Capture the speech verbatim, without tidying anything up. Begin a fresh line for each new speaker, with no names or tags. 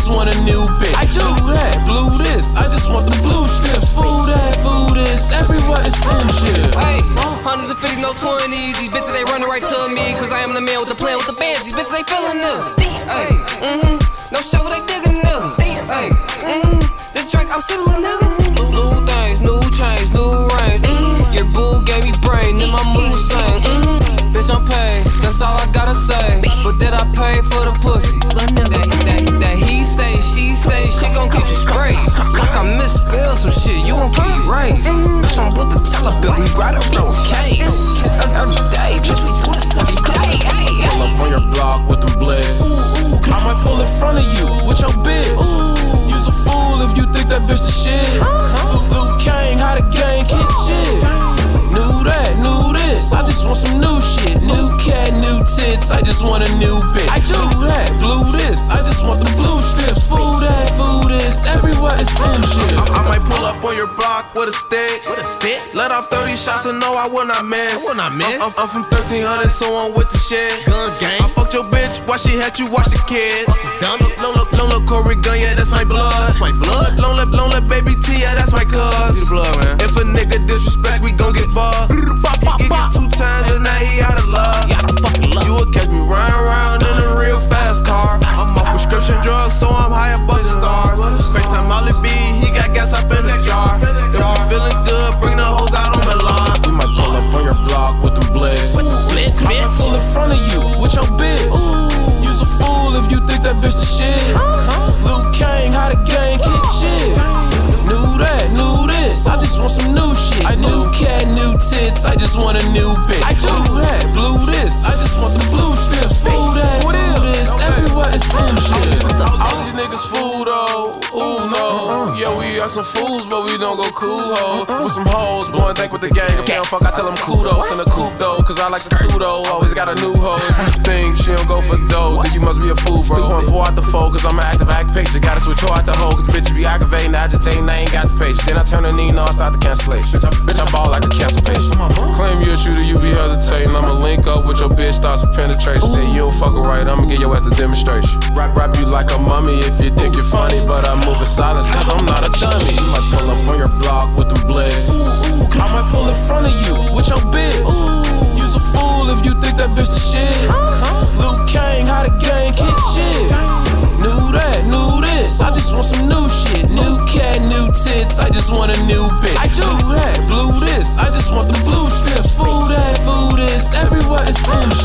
just want a new bitch. I do that, blue this, I just want the blue strips. Food that, food this, everywhere is food shit.
Hey, hundreds and fifties, no twenties. These bitches, they running right to me, cause I am the man with the plan with the bands. These bitches, they feeling nigga. Hey, mm-hmm, no show, they digging nigga. Hey, mm-hmm, this track, I'm similar nigga. New, new things, new change, new range. Mm-hmm. Your boo gave me brain, and my mood sang. Mm-hmm. Bitch, I'm paid, that's all I gotta say. But did I pay for the pussy? That, that, that he say, she say, shit gon' get you sprayed. Like I misspelled some shit, you won't get raised. Bitch, I'm with the teller bill, we ride a real case. Every day, bitch, we do this every day.
Pull up on your block with them blitz. I might pull in front of you with your bitch. You's a fool if you think that bitch the shit. Luke Kang, how the gang kick shit. Knew that, knew this, I just want some new shit. New cat, new tits, I just want a new bitch. I do that, blue this, I just want the blue strips. Food that, food this, everywhere is food shit. I, I might pull up on your block with a stick.
With a stick?
Let off thirty shots and know I will not miss.
I will not miss.
I'm, I'm, I'm from thirteen hundred, so I'm with the shit.
Gun gang.
I fucked your bitch, why she had you watch the kids?
Dumb.
Long lip, long lip, Corey gun, yeah, that's my blood.
That's my blood.
Long lip, long lip, baby T, yeah, that's my cuz. Blood, man. If a nigga disrespect, we gon' get bugged. He get two times and now he out of love. You would catch me riding around in a real fast car. I'm on prescription drugs, so I'm high above the stars. FaceTime Molly B, he got gas up in the jar. If you feeling good, bring the hoes out on the lawn. We might pull up on your block with them blitz. I might pull in front of you with your bitch. You's a fool if you think that bitch the shit. Luke Kang, how the gang kick shit. Knew that, knew this, I just want some new shit. I new cat, new tits, I just want a new bitch. I do that, blue this, I just want the blue strips. Food that, food this, everywhere is food shit. All these niggas food though, ooh no. Yeah, we are some fools, but we don't go cool ho. With some hoes, blowing dank with the gang. If they don't fuck, I tell them kudos in the coupe though, cause I like the pseudo. Always got a new hoe. If you think she don't go for dough, then you must be a fool, bro. Still going four out the four, cause I'm an active act patient. Gotta switch her out the hoe, cause bitch be aggravating, agitating, I ain't got the patience. Then I turn the knee, no, I start the cancellation. Bitch, I, bitch, I ball like a cancer patient. Claim you a shooter, you be hesitating. I'ma link up with your bitch, start some penetration. Say you don't fuck right, I'ma get your ass a demonstration. Rap, rap you like a mummy if you think you're funny, but I move in silence cause I'm not a dummy. You might pull up on your block with them blitz. I might pull in front of you with your bitch. You's a fool if you think that bitch the shit. Luke Kang, how the gang kick shit. Knew that, knew this, I just want some new shit. New cat, new tits, I just want a new bitch. I do that, blue this, I just want the blue strips. Food that, food this, everywhere is food